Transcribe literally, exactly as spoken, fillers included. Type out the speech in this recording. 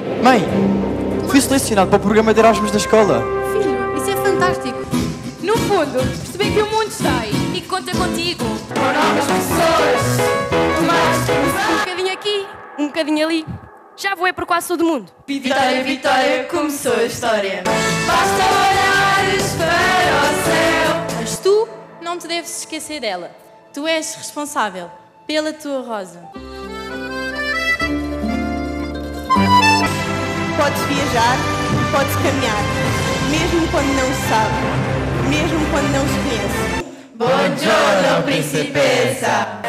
Mãe, fui selecionado para o programa de Erasmus da escola. Filho, isso é fantástico. No fundo, perceber que o mundo está aí e conta contigo. Com novas pessoas, Um bocadinho aqui, um bocadinho ali. Já voei por quase todo o mundo. Vitória, Vitória, começou a história. Basta olhares para o céu. Mas tu não te deves esquecer dela. Tu és responsável pela tua Rosa. Pode-se viajar, pode-se caminhar, mesmo quando não se sabe, mesmo quando não se conhece. Buongiorno, principessa.